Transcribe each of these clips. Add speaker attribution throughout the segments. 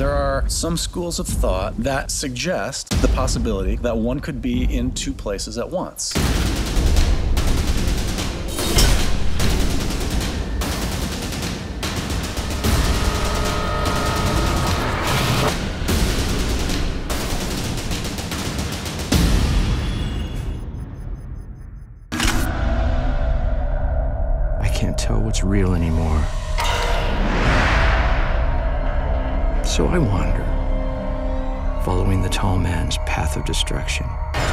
Speaker 1: There are some schools of thought that suggest the possibility that one could be in two places at once.
Speaker 2: I can't tell what's real anymore. So I wander, following the tall man's path of destruction.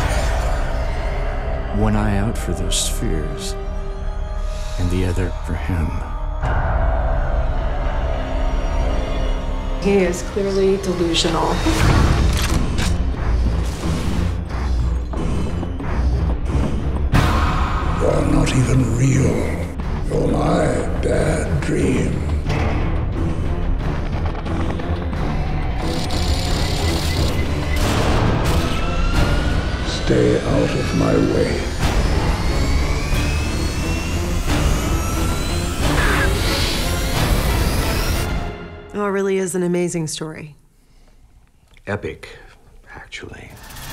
Speaker 2: One eye out for those spheres, and the other for him.
Speaker 3: He is clearly delusional.
Speaker 4: You're not even real. You're my bad dream. Stay out of my way.
Speaker 3: Oh, it really is an amazing story.
Speaker 2: Epic, actually.